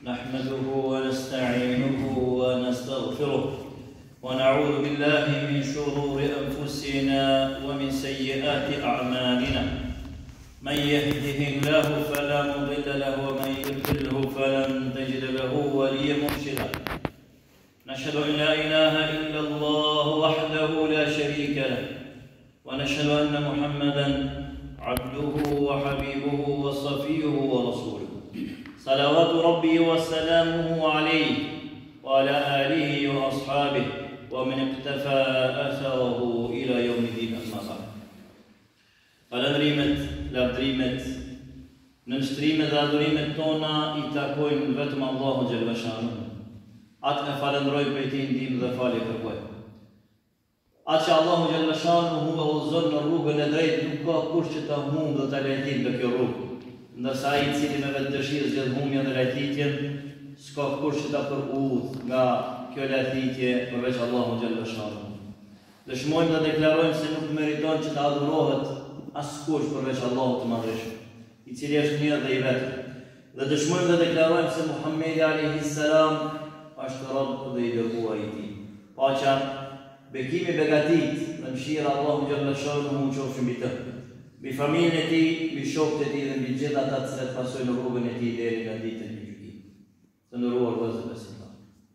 نحمده ونستعينه ونستغفره ونعوذ بالله من شرور أنفسنا ومن سيئات أعمالنا من يهده الله فلا مضل له ومن يضلله فلن تجد له وليا مرشدا نشهد أن لا إله إلا الله وحده لا شريك له ونشهد أن محمدا عبده وحبيبه وصفيه ورسوله صلوات ربي وسلامه عليه وعلى آله وأصحابه ومن اقتفى أثره إلى يوم الدين أما بعد. Falëndrimet, lavdrimet, nënshtrimet dhe adhurimet tona I takojnë vetëm Allahu xhalla shanuhu. Atë e falëndroj për ti ndihmë dhe falje kërkoj. Atë që Allahu xhalla shanuhu e udhëzon në rrugën e drejtë nuk ka kush që ta humbë dhe ta lejtit në kjo rrugë. Ndërsa ai I cili me vetë dëshirë zgjedh humbjen dhe lejtitjen, s'ka kush që ta përudhë nga kjo lejtitje përveç Allahu xhalla shanuhu. Dëshmojmë dhe deklarojmë se nuk meriton që ta adhurohet askush përveç Allahut të Madhëshëm, I cili është një dhe I vetëm. Dhe dëshmojmë dhe deklarojmë se Muhamedi alayhis salam është Rabb dhe I dërguar I Tij. Paqja, bekimi, begatit dhe mëshira Allahu xhalla shanuhu qofshin mbi të, mbi familjen e tij, mbi shokët e tij dhe mbi gjithë ata që pasojnë rrugën e tij deri në ditën e gjykimit. Të nderuar vëllezër dhe besimtarë.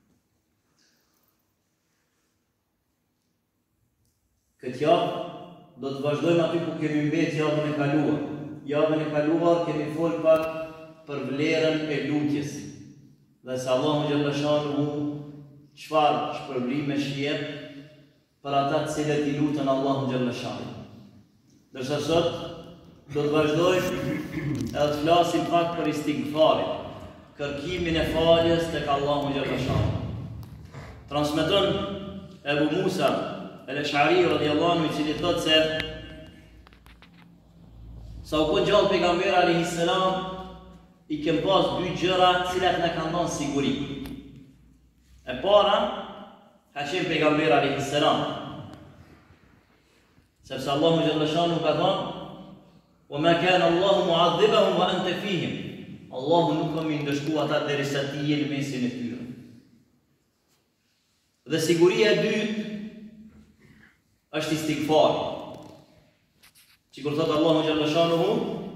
Këtë javë do të vazhdojmë aty ku kemi mbetë javën e kaluar. Javën e kaluar kemi folur pak për vlerën e lutjes. Dhe se Allahu xhalla shanuhu çfarë shpërblime jep për ata të cilët I lutën Allahu xhalla shanuhu. Dërsa sot do të vazhdojmë edhe të flasim pak për istighfarin, kërkimin e faljes tek Allahu xhalla shanuhu. Transmeton Ebu Musa el-Ash'ari radhiyallahu anhu I cili thotë se sa u kon gjallë pejgamberi alayhis salam I kem pas dy gjëra të cilat na kanë dhënë siguri. E para ka qenë pejgamberi alayhis salam. Sepse Allahu xhalla shanuhu ka thënë: "Wa ma kana Allahu mu'adhibahum wa anta fihim." Allahu nuk ka më ndëshkuar ata derisa ti je në mesin e tyre. Dhe siguria e dytë është istighfar. Sikur thot Allahu xhalla shanuhu: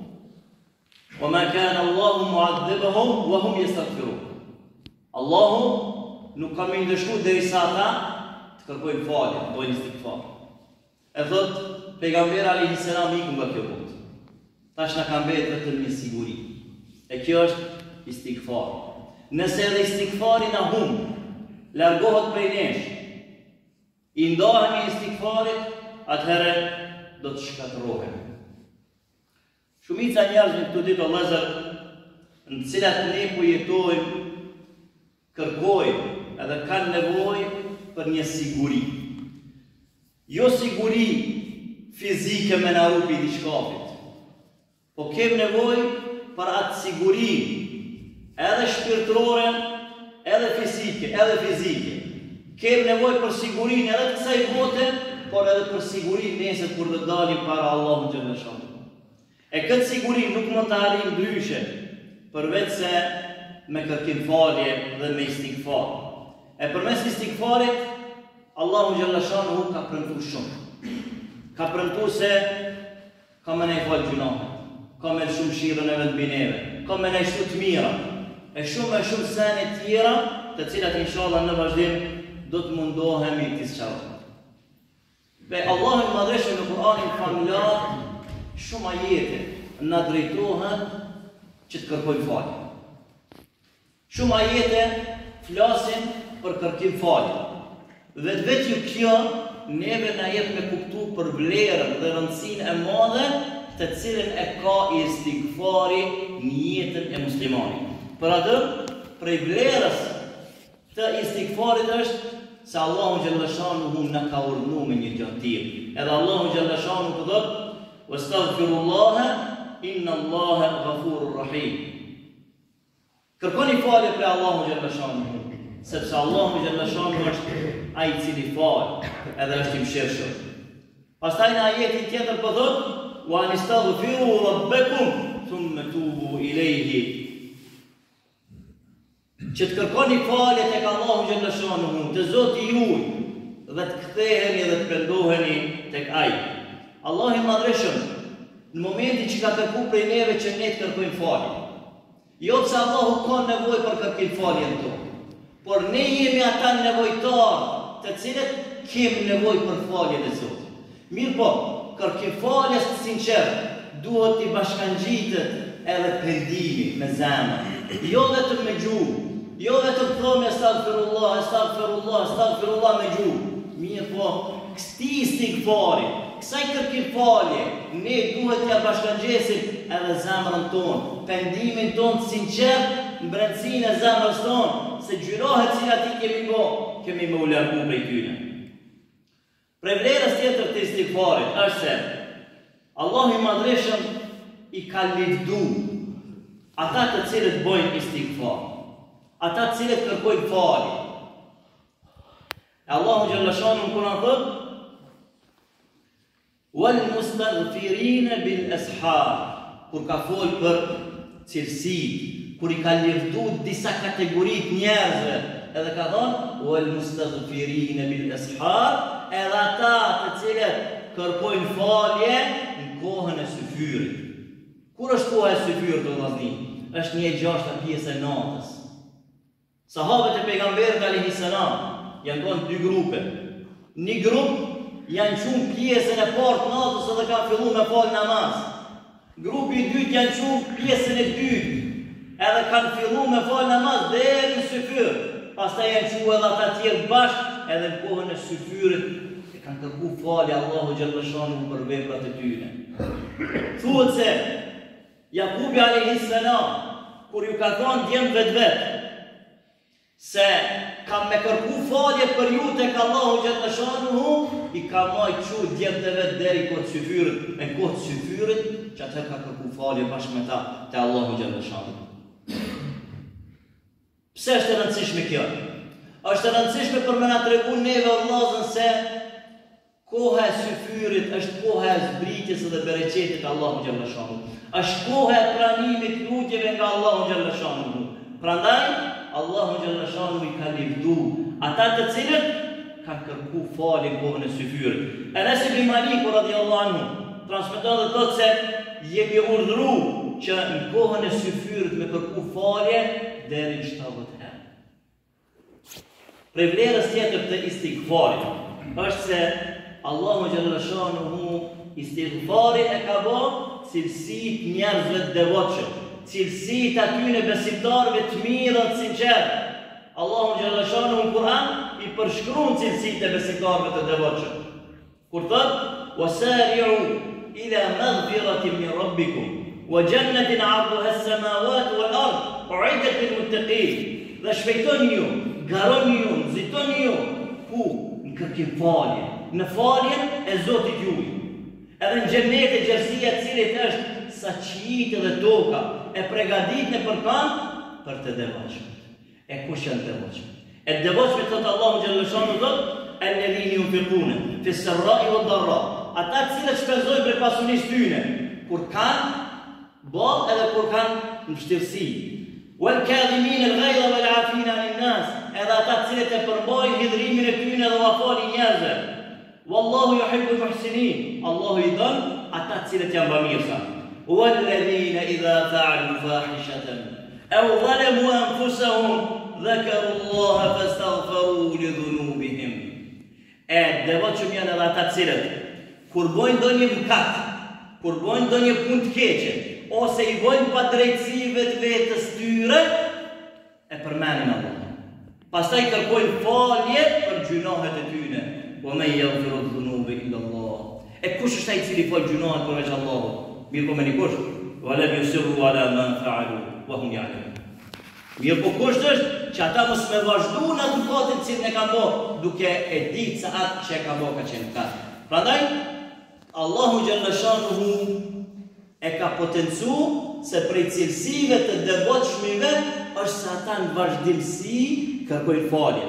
"Wa ma kana Allahu mu'adhibahum wa hum yastaghfirun." Allahu nuk ka më ndëshkuar derisa ata të kërkojnë falje, të bëjnë istighfar. E thot pejgamberi alayhis salam iku nga kjo botë. Tash na ka mbetë vetëm një siguri. E kjo është istighfar. Nëse edhe istighfari na humb, largohet prej nesh, I ndahemi istighfarit, atëherë do të shkatërrohem. Shumica njerëzve këtu ditë o vëllezër, në të cilat ne po jetojmë, kërkojnë edhe kanë nevojë për një siguri. Jo siguri fizike me na rupi diçkafit, po kem nevojë për atë siguri, edhe shpirtërore, edhe fizike. Kem nevojë për sigurinë edhe të kësaj bote, por edhe për sigurinë nesër kur do dalim para Allahut xhalla shanuhu. E këtë siguri nuk mund të arrijmë ndryshe, përveç se me kërkim falje dhe me istighfar. E përmes istighfarit, Allahu xhalla shanuhu ka premtuar shumë. Ka premtuar se ka më nej fal gjunahe, ka më shumë shirën e vetë bineve, ka më nej shtu të mira, e shumë sene tjera, të cilat inshallah në vazhdim do të mundohemi të sqarojmë. Dhe Allahu I Madhëshëm në Kur'anin famullar shumë ajete na drejtohen që të kërkojmë falje. Shumë ajete flasin për kërkim falje. Dhe vetë kjo neve na jep me kuptu për vlerën dhe rëndësinë e madhe të cilën e ka istighfari në jetën e muslimanit. Për atë, prej vlerës të istighfarit është se Allahu xhalla shanuhu na ka urdhëruar me një gjë të tillë. Edhe Allahu xhalla shanuhu thotë: "Wastaghfirullaha inna Allaha ghafurur rahim." Kërkoni falje për Allahu xhalla shanuhu, sepse Allahu xhalla shanuhu është ai I cili fal, edhe është I mëshirshëm. Pastaj në ajetin tjetër po thotë: "Wa anistaghfiru rabbakum thumma tubu ilayhi." që të kërkoni falje tek Allahu xhalla shanuhu, te Zoti juaj, dhe të ktheheni dhe të pendoheni tek Ai. Allahu i Madhreshëm, në momentin që ka kërkuar prej neve që ne të kërkojmë falje, jo se Allahu ka nevojë për kërkim faljen tonë, por ne jemi ata nevojtar, të cilët kemi nevojë për faljen e Zotit. Mirë po, kërkim faljes të sinqert duhet t'i bashkangjitet edhe pendimi me zemër, jo vetëm me gjuhë, jo vetëm thonë astaghfirullah, astaghfirullah, astaghfirullah me gjuhë. Mirë po, kësti istighfari, kësaj kërkim falje, ne duhet t'ja bashkangjesim edhe zemrën tonë, pendimin tonë sinqert, në brendësinë e zemrës tonë, se gjyrohet cilat i kemi me u largu prej tyne. Prej vlerës tjetër të istighfarit është se Allahu i Madhreshëm i ka lëvdu ata të cilët bojnë istighfar, ata të cilët kërkojnë falje. Allahu xhalla shanu në Kur'an thot: "Wal mustaghfirina bil ashar", kur ka fol për cilësitë, kur i ka lëvdu disa kategoritë njerëzve, edhe ka thonë "Wal mustaghfirina bil ashar", edhe ata të cilët kërkojnë falje në kohën e syfyrit. Kur është koha e syfyrit, o vëllezër? Është 1/6 pjesë e natës. Sahabët e pejgamberit alayhis salam janë qenë dy grupe. Një grup janë qenë pjesën e parë të natës dhe kanë filluar me fal namaz. Grupi i dytë janë qenë pjesën e dytë, edhe kanë filluar me fal namaz deri në syfyr. Pastaj janë qenë edhe ata të tjerë bashkë, edhe në kohën e syfyrit e kanë kërkuar falje Allahu xhalla shanuhu për veprat e tyre. Thuhet se Jakubi alayhis salam, kur ju ka thonë djemve vetë se kam me kërku falje për ju tek Allahu xhalla shanuhu, i ka marrë çu djemve vetë deri kohë të syfyrit, në kohë të syfyrit që atë ka kërku falje bashkë me ta te Allahu xhalla shanuhu. Pse është e rëndësishme kjo? Është e rëndësishme për me na tregu neve vëllezër se koha e syfyrit është koha e zbritjes dhe bereqetit Allahu xhalla shanuhu. Është koha e pranimit lutjeve nga Allahu xhalla shanuhu. Prandaj Allahu xhalla shanuhu i ka lëvdu ata të cilët kanë kërku falje në kohën e syfyrit. Anas ibn Malik radhiyallahu anhu transmeton dhe thotë se jemi urdhëruar që në kohën e syfyrit me kërku falje deri në 70 herë. Prej vlerës tjetër të istighfarit është se Allahu xhalla shanuhu istighfarin e ka bërë cilësitë njerëzve të devotshëm, cilësitë atyre besimtarëve të mirë dhe të sinqertë. Allahu xhalla shanuhu në Kur'an i përshkruan cilësitë e besimtarëve të devotshëm. Kur thotë: "Wasari'u ila maghfiratin min rabbikum wa jannatin 'arduha as-samawati wal ard u'iddat lil muttaqin." Dhe shpejtoni ju, garoni ju, nxitoni ju ku në kërkim falje, në faljen e Zotit juaj. Edhe në xhenet e gjerësia e cilit është sa qiejtë dhe toka e përgatitën për kanë për të devotshëm. E kush janë devotshëm? E devotshëm thot Allahu xhalla shanuhu thot: "Alladhina yunfiquna fi s-sarra'i wad-dharra", ata të cilët shpenzojnë për pasurisë tyre, kur kanë boll edhe kur kanë vështirësi. "Wal-kadhimina al-ghayza wal-'afina 'anil-nas", edhe ata të cilët e përmbajnë hidhrimin e tyre dhe u falin njerëzve. "Wallahu yuhibbul muhsinin", Allahu i don ata të cilët janë bamirësa. "Walladhina idha fa'alu fahishatan aw zalamu anfusahum dhakaru Allaha fastaghfaru li dhunubihim." E devotshëm janë edhe ata të cilët kur bojnë ndonjë mëkat, kur bojnë ndonjë punë të keqe, ose i bojnë pa drejtësi vetës tyre, e përmendin Allah. Pastaj kërkojnë falje për gjunohet e tyre. "Wa man yaghfiru dhunuba illa Allah." E kush është ai i cili fal gjunohet përveç Allahut? Mirë po me një kush: "Wa lam yusirru ala ma fa'alu wa hum ya'lamun." Mirë po kush është që ata mos me vazhdu në atë mëkatin që ne kanë bërë, duke e ditë se atë që e ka bërë ka qenë mëkat. Prandaj Allahu xhalla shanuhu e ka potencu se prej cilësive të devotshmive është se ata në vazhdimsi kërkojnë falje.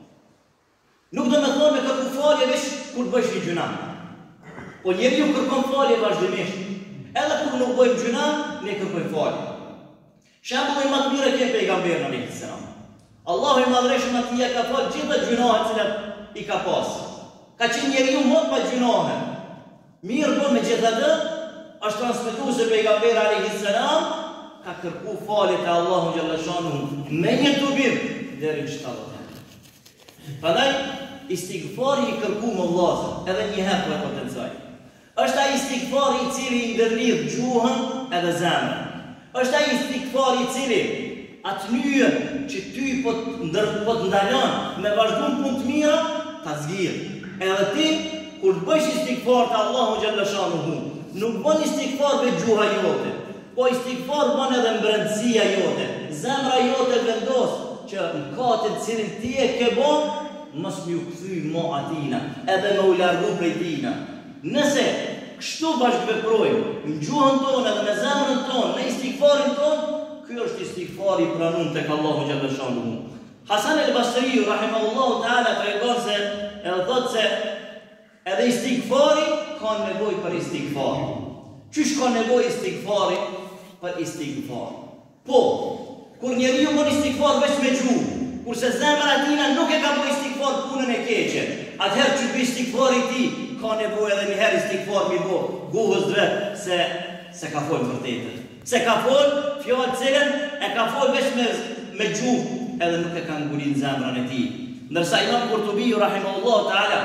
Nuk do me thonë me kërku falje veç kur bësh një gjuna. Po njeriu kërkon falje vazhdimisht. Edhe kur nuk bëjmë gjuna, ne kërkojmë falje. Shembulli më të mirë ke pejgamberi alayhis salam. Allahu i madhreshëm atij ka fal gjitha gjunohet cilat i ka pas. Ka qenë njeriu më pa gjunohe. Mirë po me gjithatë, është transmetuar se pejgamberi alayhis salam ka kërku falje te Allahu xhalla shanuhu me një tubim deri në 70 herë. Prandaj istighfari i kërkuar me Allahun edhe një herë për potencaj. Është ai istighfari i cili i ndërlidh gjuhën edhe zemrën. Është ai istighfari i cili atë nyje që ty po të ndalon me vazhdim punë të mira, ta zgjidh. Edhe ti kur bësh istighfar te Allahu xhalla shanuhu, nuk bën istighfar me gjuha jote, po istighfar bën edhe mbrëmësia jote. Zemra jote vendos që mëkatin cilin ti e ke bën, mos më u kthy mo atina, edhe me u largu prej tina. Nëse kështu bashkëveprojmë në gjuhën tonë edhe me zemrën tonë, në istighfarin tonë, ky është istighfari i pranuar tek Allahu xhalla shanuhu. Hasan al-Basri rahimahullahu taala tregon se edhe thotë se edhe istighfari ka nevojë për istighfar. Çish ka nevojë istighfari për istighfar? Po, kur njeriu bën istighfar vetëm me gjuhë, kurse zemra tina nuk e ka bërë istighfar punën e keqe, atëherë që bëj istighfari ti ka nevojë edhe një herë istighfar mi bë gjuhës drejt se ka folë vërtetën. Se ka folë fjalë cilën e ka folë vetëm me gjuhë, edhe nuk e ka ngulin zemrën e tij. Ndërsa Imam Kurtubi rahimahullahu taala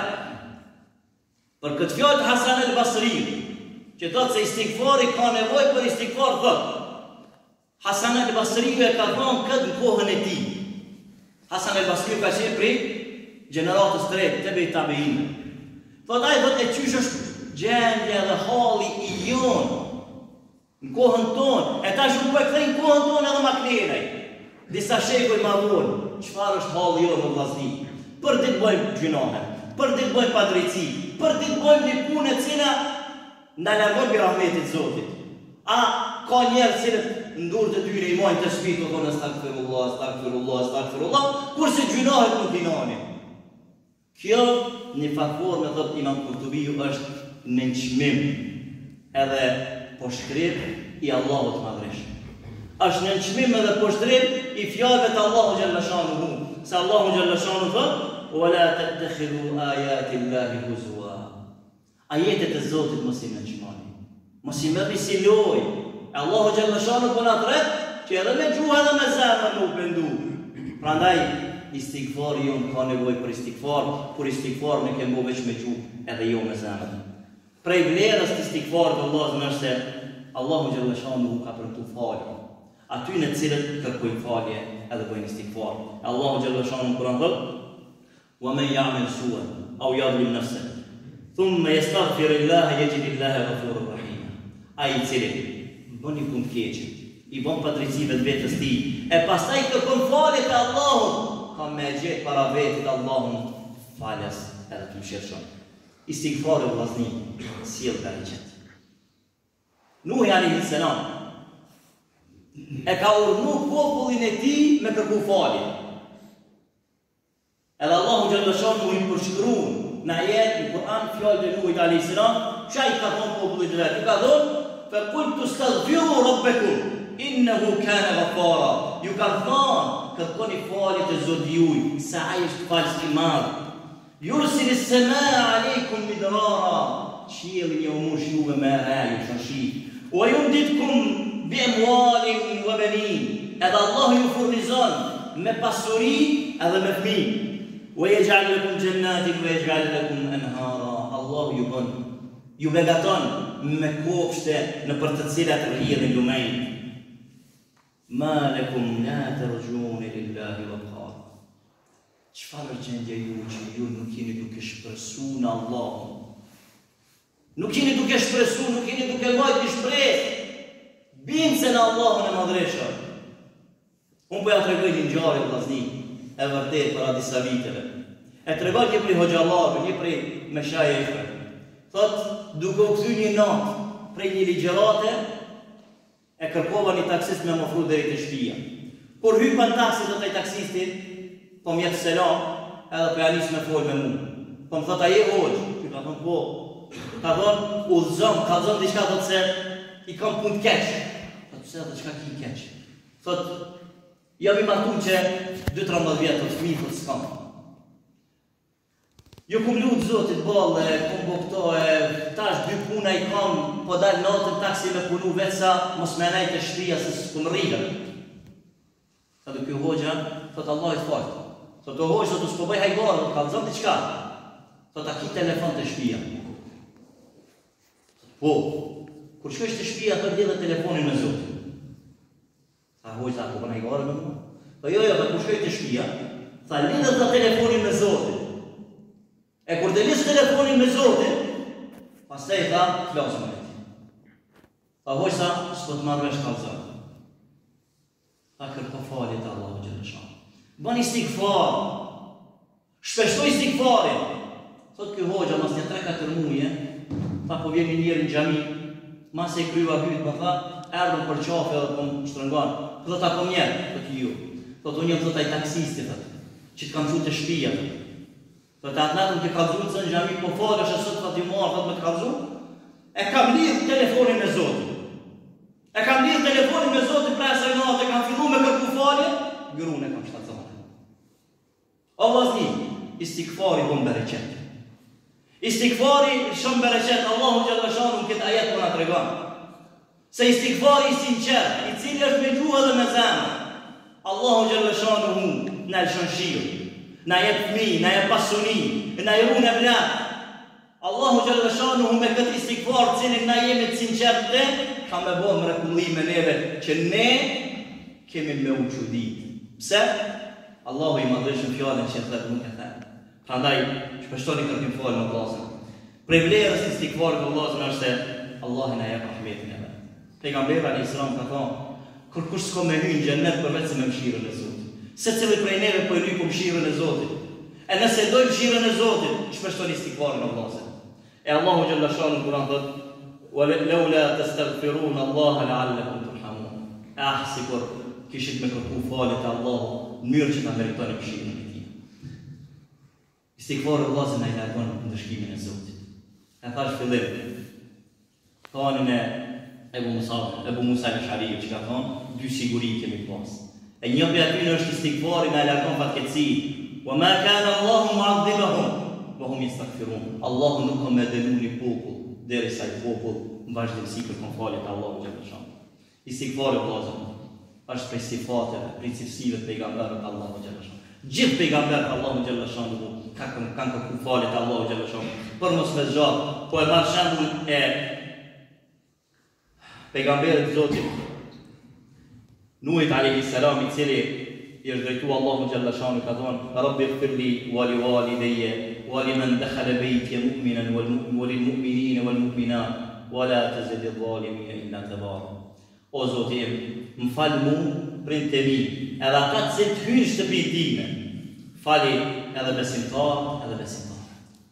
për këtë fjalë të Hasan al-Basri, që thotë se istighfari ka nevojë për istighfar, thotë Hasan al-Basri e ka thënë këtë në kohën e tij. Hasan al-Basri ka qenë prej gjeneratës së tretë të tabiin. Thotë ai thotë e çysh është gjendja dhe halli i jon në kohën tonë, e tash nuk po e kthejnë kohën tonë edhe maknerej. Disa shekuj ma vonë, çfarë është halli jonë në vllazni? Për ditë bëjmë gjunohe, për ditë bëjmë padrejti, për ditë bëjmë një punë e cila na largon bi rahmetit Zotit. A ka njerëz që në durët e tyre i mojnë të shpitu, thonë astagfirullah, astagfirullah, astagfirullah, kurse gjunohet nuk i nani. Kjo një faktor me thotë Imam Kurtubiu është nënçmim edhe poshtrim i Allahut madhreshëm. Është nënçmim edhe poshtrim i fjalëve të Allahu xhalla shanuhu. Se Allahu xhalla shanuhu thotë: "Wala tattakhidhu ayati Allahi huzwa." Ajetet e Zotit mos i nënçmoni. Mos i merrni si lojë. Allahu xhalla shanuhu po na thret që edhe me gjuhë edhe me zemër nuk pendu. Prandaj istighfari jon ka nevojë për istighfar, por istighfar ne kemi veç me gjuhë edhe jo me zemër. Prej vlerës të istighfarit të Allahut është se Allahu xhalla shanuhu ka premtuar falje. Aty në cilët kërkojnë falje edhe bëjnë istighfar. Allahu xhalla shanuhu Kur'an thotë: "Wa man ya'mal su'an aw yadhlim nafsahu, thumma yastaghfirullaha yajidillaha ghafurur rahim." Ai i cili bën një punë të keqe, i bën padrejti vetes tij, e pastaj kërkon falje te Allahu, ka më gjetë para vetit Allahun falës edhe të mëshirshëm. Istighfari vllazni sjell bereqet. Nuhi alayhis salam e ka urdhëruar popullin e tij me kërku falje. Edhe Allahu xhalla shanuhu i përshkruan në ajet në Kur'an fjalët e Nuhit alayhis salam, çai ka thonë popullit të vet, ka thonë: "Fa qultu astaghfiru rabbakum innahu kana ghafara." Ju ka thonë kërkoni falje te Zoti juaj, se ai është falës i madh. "Yursil as-samaa alaykum midrara." Qiellin ju mush juve me rajë shashi. "Wa yumditkum bi amwalin wa banin." Edhe Allah ju furnizon me pasuri edhe me fëmijë. "Wa yaj'al lakum jannatin wa yaj'al lakum anhara." Allah ju begaton me kopshte në për të cilat rrjedhin lumej. "Ma lakum la tarjuna lillahi waqara." Çfarë gjendje që ju nuk jeni duke shpresuar në Allahun? Nuk jeni duke shpresuar, nuk jeni duke mbajtur shpresë. Bimë se në Allahun e madhreshëm. Unë po ja tregoj një ngjarje vllazni, e vërtet para disa viteve. E tregoj një prej hoxhallarëve, një prej meshajeve. Thot, duke u kthy një natë prej një ligjërate, e kërkova një taksist me më ofru deri te shtëpia. Kur hypa në taksi do të taksisti, po më jep selam, edhe po ja nis me fol me mua. Po më thot a je hoxh? Ti ka thon po. Ka thon udhzon, ka thon diçka thotë se i kam punë keq. Po pse atë çka ki keq? Thot Jam I martu që 2-13 vjetë të fëmijë të s'kam. Jo kum lutë Zotit bolle, kum bëkto tash 2 puna I kam, po dalë natën taksi me punu vetë sa mos me nejtë e shtëpia se s'kum rriga. Sa dhe kjo hoxha, thot Allah I të falë. Thot o hoxha, thot s'po bëj hajgarë, thot kalëzëm t'i qka. Thot a ki telefon të shtëpia. Po, kur shkojsh të shtëpia, thot lidhe telefonin me Zotit. Tha hoxha, po bën hajgarë me mua? Po jo, kur shkojsh të shtëpia, tha lidhe të telefonin me Zotit. E kur të lisë telefonin me Zotin, pas të I tha, flasë me ti. Tha hoxha, s'po të marrë vesh kalëzëm. Tha kërko falit të Allahu Gjeleshan. Bani stikfar. Shpeshtoj stikfarin. Thot kjo hoxha, mas një 3-4 muje, tha po vjemi njërë në gjami, mas e kryva hytë, më tha, erdhën për qafe dhe po më shtrëngan. Thot ta po njerë, thot ju. Thot unë jam thot ai taksisti, thot, që të kam qu të shpia. Thot atë natën të kalzun se në gjami, po falësh e sot, thot I marë, thot me të kalzun. E kam lidhë telefonin me Zotin. E kam lidhë telefonin me Zotin pra se natë, e kam fillu me kërku falje, grune kam shtatzane. O vazni, istikfari bon bereqet. Istikfari shumë bereqet, Allahu Gjellëshanu në këtë ajet për nga të regan. Se istikfari I sinqer, I cili është me gjuhë dhe me zemë. Allahu Gjellëshanu hu, në lëshën shirë, në jetë fmi, në jetë pasuni, në jetë rune vlatë. Allahu Gjellëshanu hu me këtë istikfar, cilin na jemi të sinqer të, ka me bo mrekulli me neve që ne kemi me u qudit. Pse? Allahu I madrëshën fjallën që e thëtë nuk e thëtë. Prandaj, shpeshtoni kërtim falë në vlasën. Prej vlerës istikfarë në vlasën është se Allahin a jep rahmetin e vetë. Pejgamberi alayhis salam ka thonë, kur kush s'ka me hyjë në xhennet përveç se me mëshirën e Zotit. Secili prej neve po I lyp mëshirën e Zotit. E nëse dojmë mëshirën e Zotit, shpeshtoni istikfarën në vlasën. E Allahu Gjellëshanu në Kur'an thotë, وَلَوْلَا تَسْتَغْفِرُونَ اللَّهَ لَعَلَّكُمْ تُرْحَمُونَ. Sikur kishit me kërku falet e Allahu në mënyrë që ta meritoni mëshirën e Tij. Istikfarë vllazën ai largon ndëshkimin e Zotit. E thash fillim. Thonin e Ebu Musa al-Ash'ari që ka thonë, 2 siguri kemi pas. E një prej atyre është istikfari na largon fatkeqësi. وَمَا كَانَ اللَّهُ مُعَذِّبَهُمْ وَهُمْ يَسْتَغْفِرُونَ. Allahu nuk ka me dënu një popull derisa I popull në vazhdimsi kërkon falje te Allahu Gjellëshan. Istikfari vllazën është prej sifateve, prej cilësive të pejgamberëve të Allahu Gjellëshan. Gjithë pejgamberët Allahu Gjellëshan kanë kërku falje te Allahu Gjellëshan. Për mos me zgjat, po e marr shembull e pejgamberit të Zotit Nuhit alayhis salam I cili I është drejtu Allahu Gjellëshan ka thonë Rabbi ighfirli wa li walidayya وَلِمَنْ دَخَلَ بَيْتِيَ مُؤْمِنًا وَلِلْمُؤْمِنِينَ وَالْمُؤْمِنَاتِ وَلَا تَزِدِ الظَّالِمِينَ إِلَّا تَبَارًا. O Zoti im, më falë mu, prindë e mi, edhe ata që të hynë shtëpinë time, fali edhe besimtar, edhe besimtar.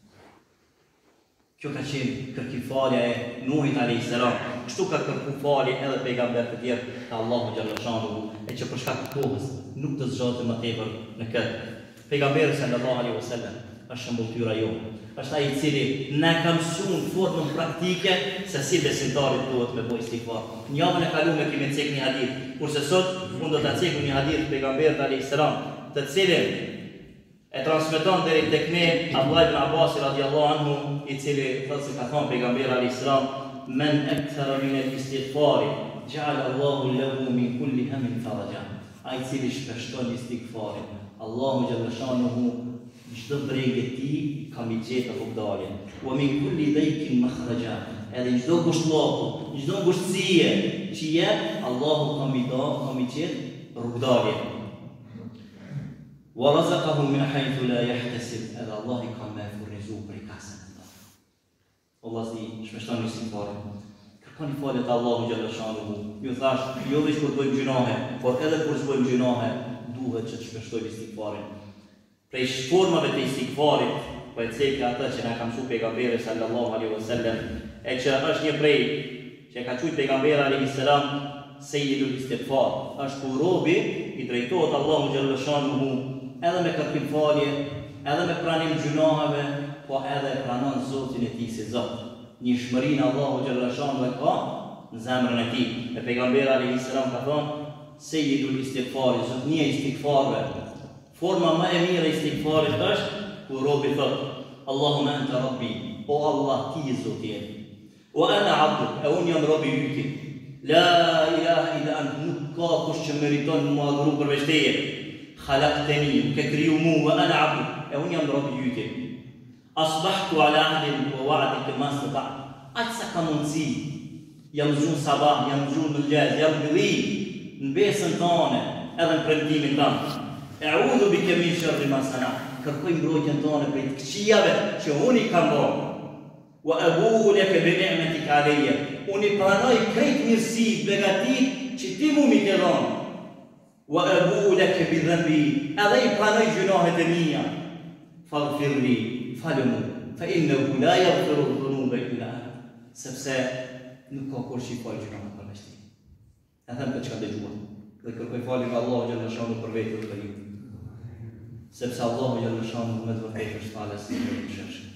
Kjo ka qenë kërkim falja e Nuhit alayhis salam. Kështu ka kërku falje edhe pejgamber të tjerë të Allahu Gjellëshanu, e që për shkak të kohës nuk të zgjatet më tepër në këtë. Pejgamberi sallallahu alaihi wasallam është shëmbulltyra jo. Është ai I cili na ka mësuar në formën praktike se si besimtarit duhet me bëj istikfar. Në javën e kaluar kemi cek një hadith, kurse sot mund do ta cekim një hadith pejgamberit alayhis salam, të cilin e transmeton deri tek ne Abdullah ibn Abbas radhiyallahu anhu, I cili thotë se ka thënë pejgamberi alayhis salam, "Men akthara min al-istighfar, ja'ala Allahu lahu min kulli hammin faraja." Ai I cili shpeshton istikfarin, Allahu Gjellëshanuhu çdo brengë ti kam I gjetë rrugdalje. Wa min kulli daykin makhraja. Edhe çdo gushtllok, çdo gushtësie që jep, Allahu kam I gjetë rrugdalje. Wa razaqahu min haythu la yahtasib. Edhe Allah I ka me furnizu prej kasën e tij. Allahi shpeshtoni istikfarin. Kërkoni falje te Allahu Gjellëshanuhu. Ju thash, jo vetëm kur bëjmë gjunahe, por edhe kur bëjmë gjunahe, duhet që të shpeshtojmë istikfarin. Prej formave të istikfarit, po e cekë atë që na ka mësuar pejgamberi sallallahu alaihi wasallam, e që është një prej që ka thujt pejgamberi alayhis salam Sayyidul Istighfar, është kur robi I drejtohet Allahu Gjellëshanuhu edhe me kërkim falje, edhe me pranim gjunaheve, po edhe pranon Zotin e tij si Zot. Një shmërinë Allahu Gjellëshanuhu ka në zemrën e tij. E pejgamberi alayhis salam ka thonë, sejidul istighfari, zotnia e istighfarve. Forma më e mirë e istighfarit është kur robi thot: Allahumma anta rabbi, o Allah ti je Zoti im. Wa ana abduk, e unë jam robi ytit. La ilaha illa ant, nuk ka kush që meriton më adhuru përveç teje. Khalaqtani, ke kriju mu, wa ana abduk, e unë jam robi ytit. Asbahtu ala ahdin wa wa'dik ma stata'tu. Aq sa ka mundësi, jam zhun sabah, jam zhun mëngjes, jam gëlli në besën tone, edhe në premtimin tanë. E'udhu bike min sharri ma sana'tu. Kërkoj mbrojtjen tone prej të këqijave që unë i kam bërë. Wa abu'u laka bi ni'matik alayya. Unë i pranoj krejt mirësi, begatit që ti mu mi ke dhënë. Wa abu'u laka bi dhanbi. Edhe i pranoj gjunahet e mia. Faghfirli, falëmu, fa innahu la yaghfiru dhunuba illa ant. Sepse nuk ka kur që i falë gjunahet përveç ti. E them për çka dëgjuam. Dhe kërkoj falje nga Allahu xhallahu shanu për vetë të ju. Sepse Allahu xhallahu shanu me të vërtetë është falës i shërshëm.